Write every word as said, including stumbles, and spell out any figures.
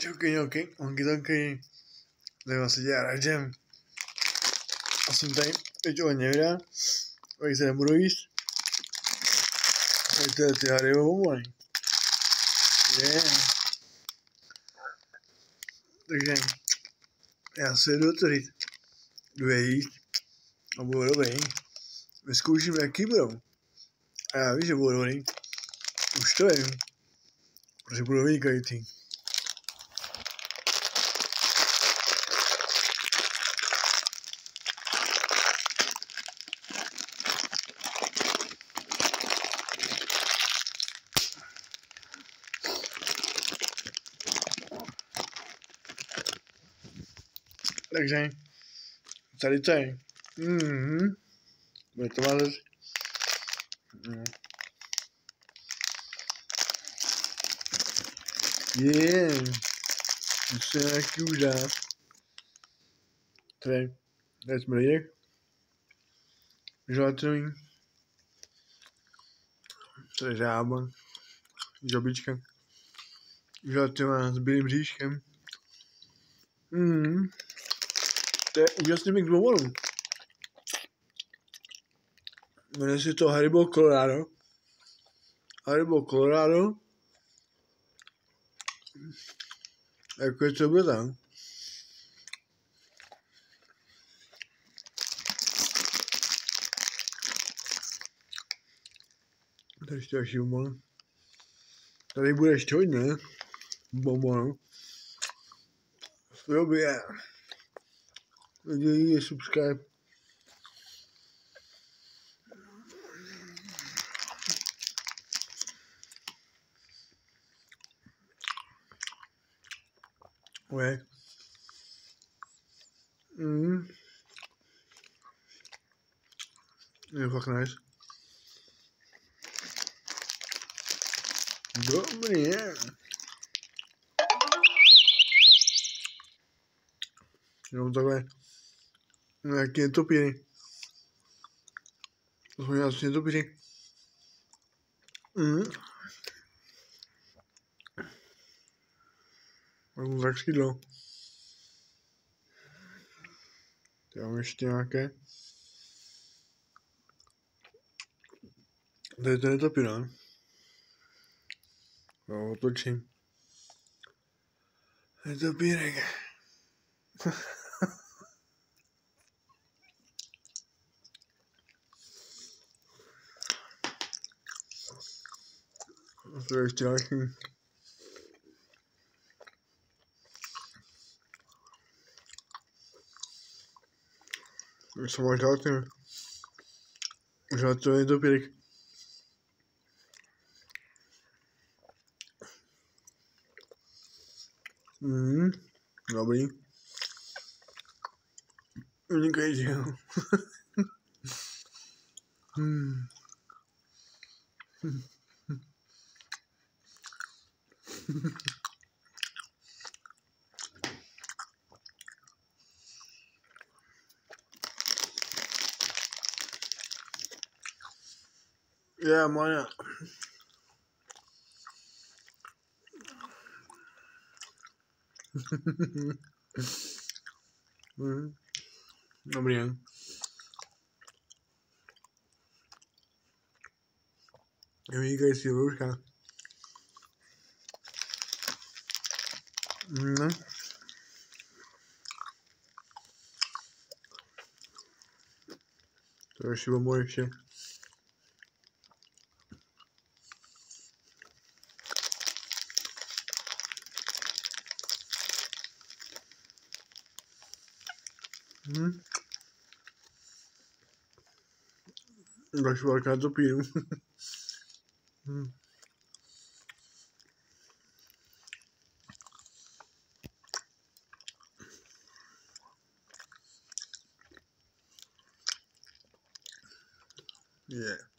Čauky, čauky, honky tonky, tady vás se dělá RUSHGERM. A jsem tady teď hodně videa, tady se nebudu jíst. Tady tyhle ty Haribo bonbóny. Yeah. Takže já se jdu otevřít, jdu je jíst a budou dobrý. Vyzkouším, jaký budou. A já vím, že budou dobrý. Už to vím, že budou vynikající. Takže tady to je. Mm-hmm. Bude to mazat. No. Je. Musím nějaký už dát. Tady. Tady jsme lidek. Želatinový. Tady žába. Žabička. Želatinová s bílým říškem. Mm. To je úžasný mix bonbonů. Jmenuje se to Haribo Colorado. Haribo Colorado. Jako je to bude tam. Tady ještě další bonbon. Tady bude ještě hodně bonbonů. Jo, je. Lidi, subscribe. Okay. Mm. Je fakt nice. Dobrý, je. Jenom takhle nějaký netopíry. To jsou nějaký netopíry. Mm. Mám tak skydlo. Já mám ještě nějaké. Tady to netopír, ne? No, otočím. Netopírek. To je ještě nějaký. Co máš dát, ne? Možná to je netopírek. Mhm, dobrý. Vynikající, jo. Hmm. Yeah, Maya. Mm. Dobrý, ne? Je vynikající rouška. Mm. To ještě bonbon ještě. Hmm. Další velká topíru. Hmm. Yeah.